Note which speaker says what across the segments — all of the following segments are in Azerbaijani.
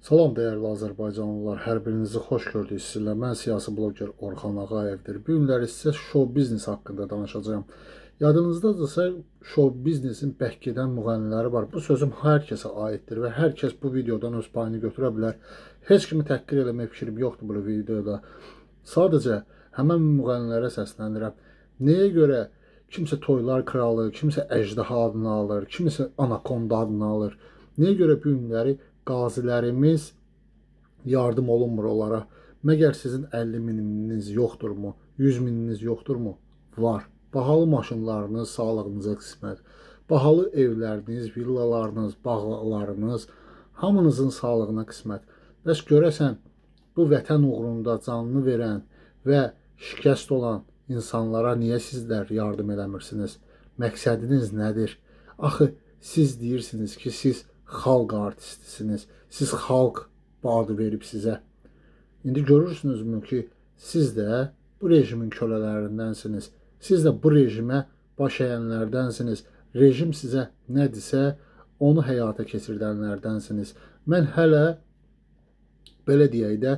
Speaker 1: Salam dəyərli Azərbaycanlılar, hər birinizi xoş gördük sizinlə. Mən siyasi bloger Orxan Ağayevdir. Bu günləri sizə show biznes haqqında danışacağım. Yadınızdadırsa, show biznesin bəhk gedən müğənniləri var. Bu sözüm hər kəsə aiddir və hər kəs bu videodan öz payını götürə bilər. Heç kimi təhqir eləmək fikrim yoxdur bu videoda. Sadəcə həmən müğənnilərə səslənirəm. Nəyə görə kimsə toylar kralı, kimsə əjdaha adını alır, kimsə anakonda adını alır? Nəyə görə bu günləri qazilərimiz yardım olunmur onlara? Məgər sizin 50 mininiz yoxdurmu? 100 mininiz yoxdurmu? Var. Bahalı maşınlarınız sağlığınıza qismət. Bahalı evləriniz, villalarınız, bağlarınız hamınızın sağlığına qismət. Bəs görəsən bu vətən uğrunda canını verən və şikəst olan insanlara niyə sizlər yardım eləmirsiniz? Məqsədiniz nədir? Axı siz deyirsiniz ki, siz xalq artistisiniz. Siz xalq adı verib sizə. İndi görürsünüzmü ki, siz də bu rejimin kölələrindənsiniz. Siz də bu rejimə baş əyənlərdənsiniz. Rejim sizə nə desə, onu həyata keçirdənlərdənsiniz. Mən hələ belə deyək də,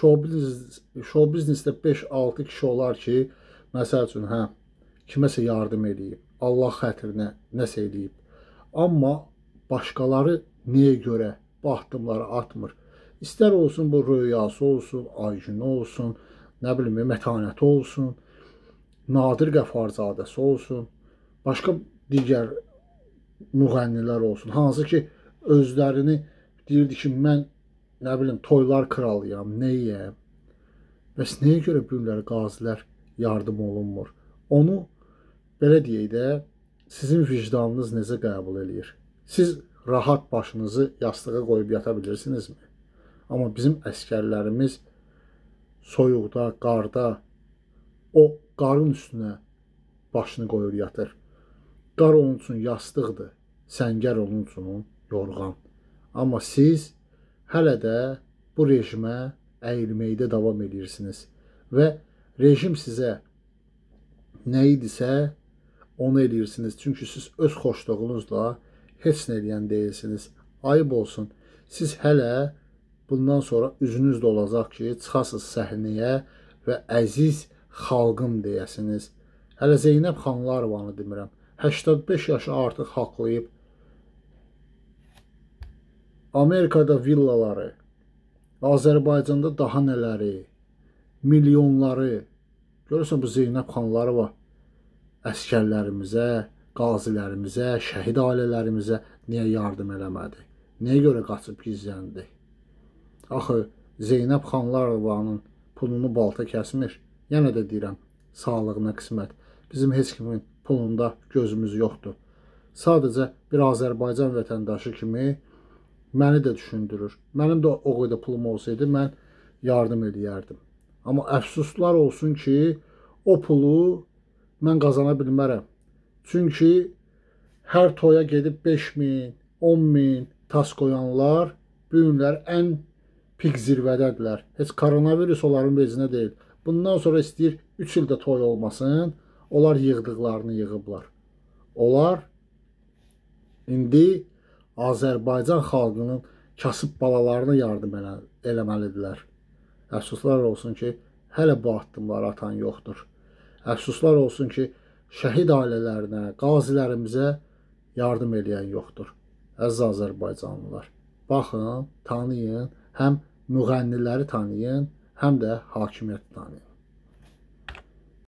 Speaker 1: show biznesdə 5-6 kişi olar ki, məsəl üçün, kiməsə yardım edeyib, Allah xətrinə nəsə edeyib. Amma başqaları nəyə görə bu addımları atmır? İstər olsun bu röyası olsun, Aygünü olsun, nə bilim, mətanəti olsun, Nadir Qəfarzadəsi olsun, başqa digər müğənnilər olsun. Hansı ki, özlərini deyirdi ki, mən nə bilim, toylar kralıyam, neyəm? Bəs nəyə görə bu günləri qazilər yardım olunmur? Onu, belə deyək də, sizin vicdanınız necə qəbul eləyir? Siz rahat başınızı yastığa qoyub yata bilirsinizmi? Amma bizim əskərlərimiz soyuqda, qarda, o qarın üstünə başını qoyur yatır. Qar onun üçün yastıqdır, səngər onun üçün yorğan. Amma siz hələ də bu rejimə əyilməkdə davam edirsiniz və rejim sizə nə idisə onu edirsiniz. Çünki siz öz xoşluğunuzla heç nə eləyən deyilsiniz. Ayıb olsun. Siz hələ bundan sonra üzünüz də olacaq ki, çıxasınız səhnəyə və əziz xalqım deyəsiniz. Hələ Zeynəb Xanlarovanı demirəm. 85 yaşı artıq haqlayıb Amerikada villaları, Azərbaycanda daha nələri, milyonları. Görürsən bu Zeynəb Xanlarova əskərlərimizə, qazilərimizə, şəhid ailələrimizə niyə yardım eləmədi? Nəyə görə qaçıb gizləndi? Axı Zeynəb Xanlarovanın pulunu balta kəsmir. Yenə də deyirəm, sağlığına qismət. Bizim heç kimin pulunda gözümüz yoxdur. Sadəcə bir Azərbaycan vətəndaşı kimi məni də düşündürür. Mənim də o qədər pulum olsaydı, mən yardım edərdim. Amma əfsuslar olsun ki, o pulu mən qazana bilmərəm. Çünki hər toya gedib 5.000, 10.000 tas qoyanlar bu günlər ən pik zirvədədirlər. Heç koronavirus onların vecinə deyil. Bundan sonra istəyir 3 ildə toy olmasın, onlar yığdıqlarını yığıblar. Onlar indi Azərbaycan xalqının kasıb balalarına yardım eləməlidirlər. Əfsuslar olsun ki, hələ bu addımları atan yoxdur. Əfsuslar olsun ki, şəhid ailələrinə, qazilərimizə yardım eləyən yoxdur. Əziz Azərbaycanlılar, baxın, tanıyın, həm müğənniləri tanıyın, həm də hakimiyyəti tanıyın.